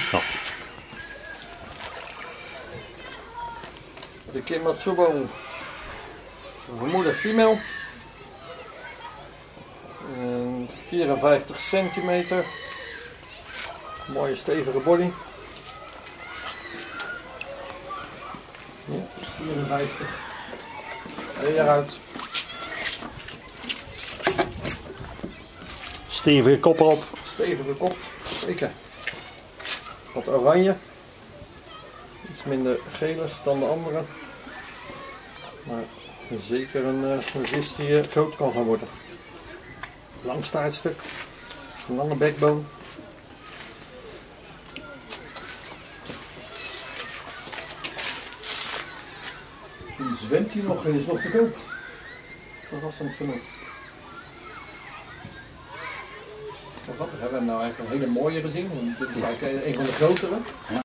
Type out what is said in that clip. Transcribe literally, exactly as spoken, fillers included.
Ja. De Kematsubo vermoeden female. Uh, vierenvijftig centimeter. Mooie stevige body. Ja, vierenvijftig. Weer uit. Stevige kop erop. Stevige kop, zeker. Wat oranje. Iets minder gelig dan de andere. Maar zeker een, een vis die uh, groot kan gaan worden. Lang staartstuk. Een lange backbone. Die zwemt hier nog en is nog te koop. Verrassend genoeg. Wat grappig, hebben we hebben nou eigenlijk een hele mooie gezien. Dit is eigenlijk een van de grotere.